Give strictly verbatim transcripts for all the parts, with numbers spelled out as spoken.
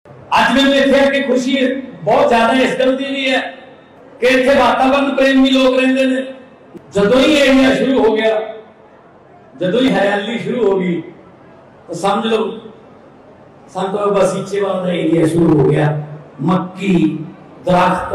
अज मैंने इत्थे आके खुशी बहुत ज्यादा इस गल की भी है कि इत्थे वातावरण प्रेमी लोग रहिंदे ने। जदों ही एरिया शुरू हो गया, जदों ही हरियाली शुरू हो गई तो समझ लो संत बाबा सीचेवाल का एरिया शुरू हो गया। मक्की दरख्त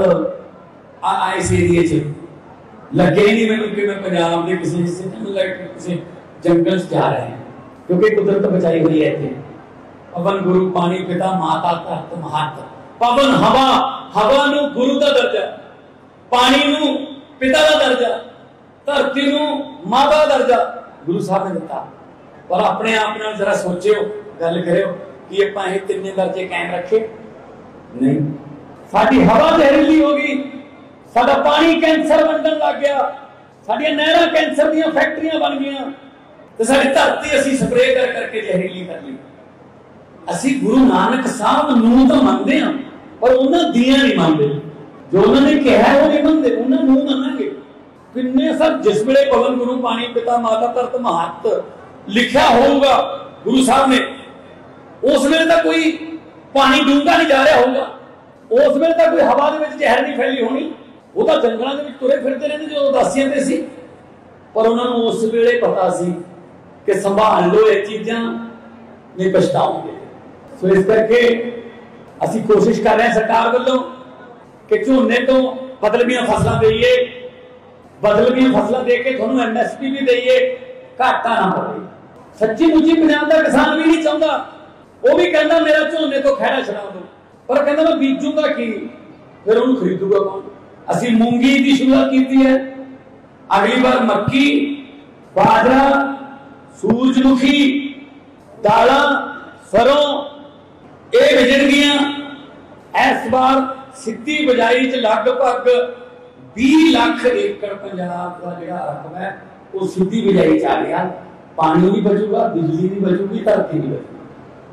इस एरिए च लगे ही नहीं मैनूं कि मैं पंजाब के किसी हिस्से किसी जंगल जा रहे हैं, क्योंकि कुदरत बचाई हुई है इत्थे। पवन गुरु पानी पिता माता धरत महत, पवन हवा हवा नूं गुरु का दर्जा, पानी नूं पिता का दर्जा, धरती नूं माता का दर्जा गुरु साहब ने दिता। पर अपने आप नाल जरा सोचियो, गल करियो कि आपां ये तिन्ने दर्जे कायम रखे नहीं। साडी हवा जहरीली हो गई, साडा पानी कैंसर बनन लग गया, साडियां नहरां कैंसर दीयां फैक्ट्रियां बन गईयां ते साडी धरती असीं स्प्रे कर करके जहरीली कर ली। असीं गुरु नानक साहब नूं तां मनदे हां पर उन्हां दियां नहीं मनदे, जो उन्होंने कहा है वो नहीं मनदे, उन्हां नूं मनांगे। किन्ने सब जिस वेले पवन गुरु पानी पिता माता धरत महत लिखा होगा गुरु साहब ने, उस वेले तां कोई पानी डूंगा नहीं जा रहा होगा, उस वेले तां कोई हवा दे विच जहर नहीं फैली होनी, वो तो जंगलों के तुरे फिरते रहते जो उदासियां ते सी। पर उन्होंने उस वेले पता सी कि संभाल लो ये चीजां नहीं पछताओगे। सो इस करके असी कोशिश कर रहे हैं सरकार वालों कि झोने तो बदलवियां फसलां देइए, बदलवियां फसलां दे के तुहानूं एम एस पी भी देइए, घाटा ना पवे। सच्ची मुच्ची पंजाब दा किसान भी नहीं चाहुंदा, वो भी कहंदा मेरा झोने तो खैरा छड़ा दो, पर कहंदा मैं बीजूंगा की, फिर उन्होंने खरीदूगा कौन। असी मूंगी की शुरुआत की है, अगली बार मक्की, बाजरा, सूरजमुखी, दाला, सरों ये बिजणगियां। इस बार सीधी बिजाई च लगभग बीस लाख एकड़ पंजाब का जिहड़ा रकबा है वो सीधी बिजाई च आ गया। पानी भी बचूगा, बिजली भी बचूगी, धरती भी बचूगी।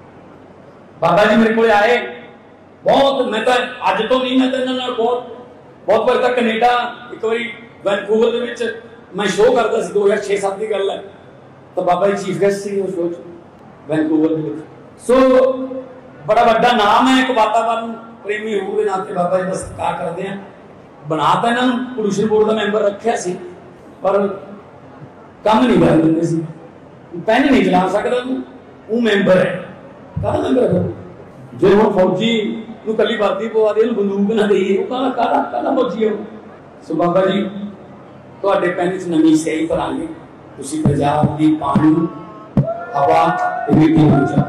बाबा जी मेरे को आए बहुत, मैं तो अज तो नहीं, मैं तो इन्होंने बहुत बहुत बार तक कनेडा एक बार वैनकूवर दे विच मैं शो करता सी, दो हज़ार छे सत्त की गल है, तो बाबा जी चीफ गेस्ट सी उस शो च वैनकूवर दे विच। सो बड़ा बड़ा नाम है, एक वातावरण प्रेमी होने के नाते बाबा जी का सत्कार करते हैं। बनाता इन्होंने पोल्यूशन बोर्ड का मैंबर रखा सी, पर काम नहीं कर देंगे सी, पेन नहीं चला सकता तू, वो मैंबर है कहता मैंबर है। जो हम फौजी कली वर्दी पवा दे, बंदूक ना देइए, वो कहना काला काला फौजी हो। सो बाबा जी तुहाडे पेन च नवीं स्याही भरांगे, तुसीं पंजाब दी पानी हवा ते मिट्टी नूं बचाओ।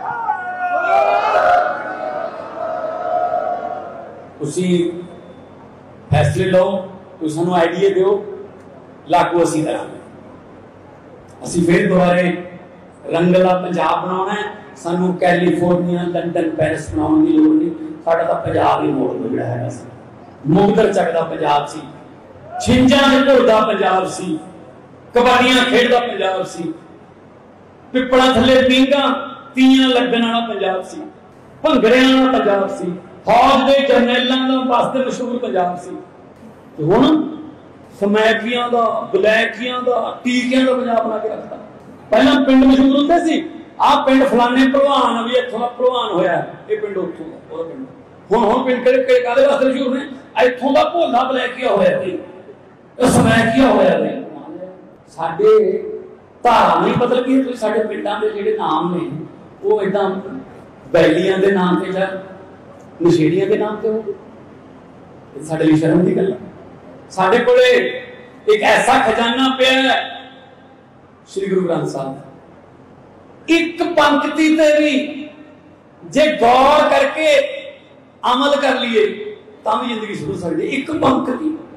तुसीं फैसले लो, तुसीं सानूं आइडिया दिओ, लागू असीं करांगे। असीं फिर दोबारे रंगला पंजाब बनाउणा है, सानूं कैलीफोर्निया लंडन पैरिस बनाउण दी लोड़ नहीं। साडा तां पंजाब ही मोड़ जिहड़ा हैगा सी, मुगदर चकदा पंजाब सी, छिंजां ते घुलदा पंजाब सी, कबाड़ियां खेडदा पंजाब सी, पिपड़ा थल्ले पींघां तीयां लगण वाला पंजाब सी, भंगड़ियां वाला पंजाब सी, फौज दे जरनैलां दा वास्ते मशहूर पंजाब सी। ते हुण समैकियां दा, बलैकियां दा, टीकियां दा पंजाब बना के रखता। पहलां पिंड मशहूर हुंदे सी, आ पिंड फलाने भलवान भी इत्थों दा भलवान होया, ये पिंड उत्थों दा, ओह पिंड हुण हुण पिंड किहड़े काहदे वास्ते मशहूर ने, इत्थों दा भोला बलैकिया होया बई, इह समैकिया होया बई। साडे धारा नहीं बदल गई, तुसीं साडे पिंडां दे जिहड़े नाम ने वो इदां बैलियां दे नाम ते जां नशेड़ियां दे नाम ते हो, साडे लई शर्म दी गल है। साडे कोले एक ऐसा खजाना पिया है श्री गुरु ग्रंथ साहब, एक पंक्ति ते भी जे गौर करके अमल कर लिए तां भी जिंदगी शुरू सकती। एक पंक्ति